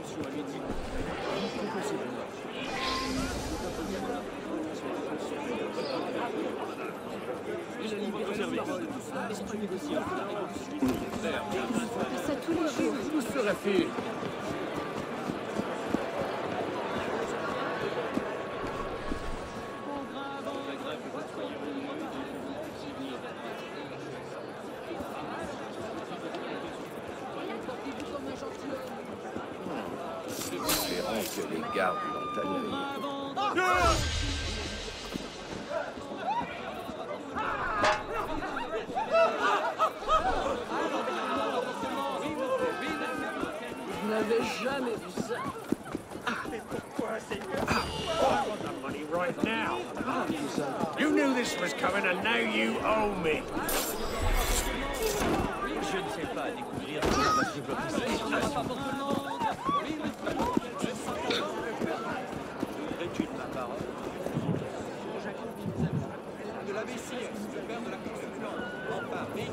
Ça tous les jours. Où serait-il? Espérons que les gardes l'ont tanné. Je n'avais jamais vu ça. Right now. You knew this was coming and now you owe me. Je ne sais pas découvrir comment va se développer cette situation. Veux-tu de ma parole? De la vessie, le père de la construction. Enfin, mais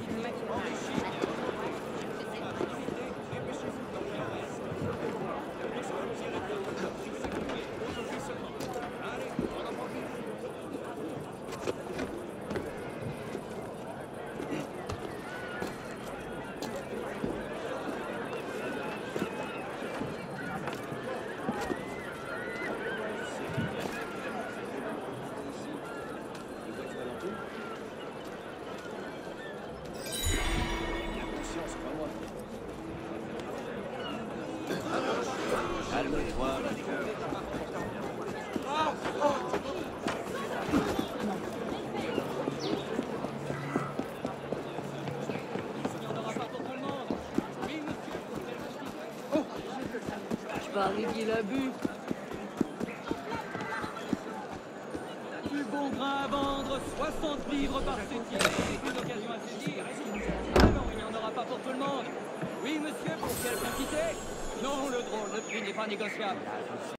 calme-toi. Je parie qu'il a bu. Du bon grain à vendre, 60 livres par centième. C'est une occasion à saisir. Ah non, il n'y en aura pas pour tout le monde. Oui, monsieur, pour quelle quantité? Non, le drôle, le prix n'est pas négociable.